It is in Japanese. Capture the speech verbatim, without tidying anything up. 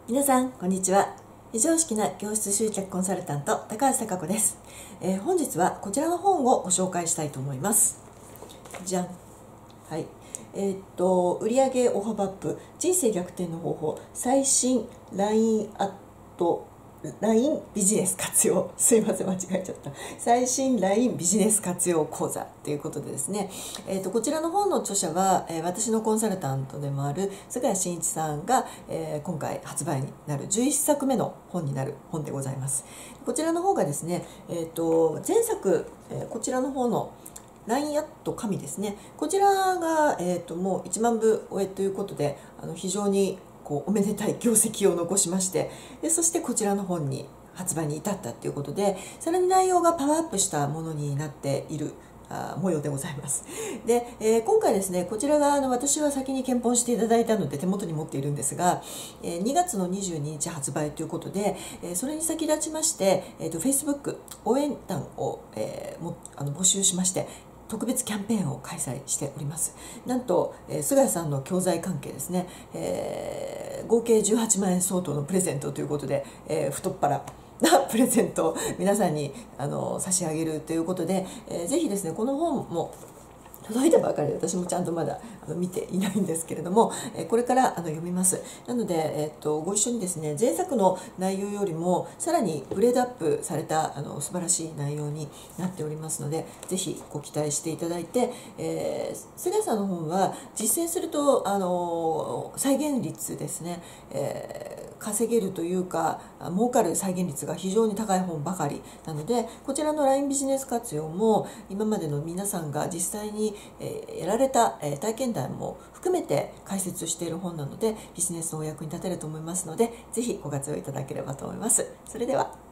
皆さんこんにちは。非常識な教室集客コンサルタント高橋貴子です。えー、本日はこちらの本をご紹介したいと思います。じゃん。はい。えー、っと売上大幅アップ、人生逆転の方法、最新 ライン アット ライン ビジネス活用、すいません間違えちゃった、最新 ライン ビジネス活用講座ということでですね、えー、とこちらの本の著者は、えー、私のコンサルタントでもある菅谷真一さんが、えー、今回発売になるじゅういっさくめの本になる本でございます。こちらの方がですね、えー、と前作、えー、こちらの方のライン アット神ですね、こちらが、えー、ともういちまんぶ超えということで、あの非常にこうおめでたい業績を残しまして、でそしてこちらの本に発売に至ったということで、さらに内容がパワーアップしたものになっているあ模様でございます。で、えー、今回ですね、こちらがあの私は先に検本していただいたので手元に持っているんですが、えー、にがつのにじゅうににち発売ということで、えー、それに先立ちまして、えー、と Facebook 応援団を、えー、もあの募集しまして、特別キャンペーンを開催しております。なんと、えー、菅谷さんの教材関係ですね、えー、合計じゅうはちまんえん相当のプレゼントということで、えー、太っ腹なプレゼントを皆さんにあの差し上げるということで、えー、ぜひですね、この本も届いたばかりで私もちゃんとまだあの見ていないんですけれども、えー、これからあの読みます。なので、えー、っとご一緒にですね、前作の内容よりもさらにグレードアップされたあの素晴らしい内容になっておりますので、ぜひご期待していただいて、えー、菅谷さんの本は実践するとあの再現率ですね、えー稼げるというか儲かる再現率が非常に高い本ばかりなので、こちらの ライン ビジネス活用も今までの皆さんが実際に得られた体験談も含めて解説している本なので、ビジネスのお役に立てると思いますので、ぜひご活用いただければと思います。それでは。